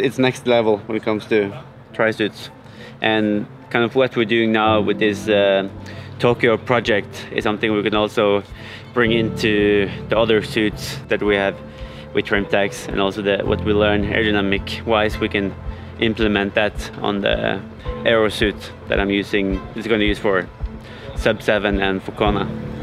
it's next level when it comes to tri-suits. And kind of what we're doing now with this Tokyo project is something we can also bring into the other suits that we have with Trimtex, and also what we learn aerodynamic wise, we can implement that on the aero suit that I'm using. This is going to use for Sub 7 and for Kona.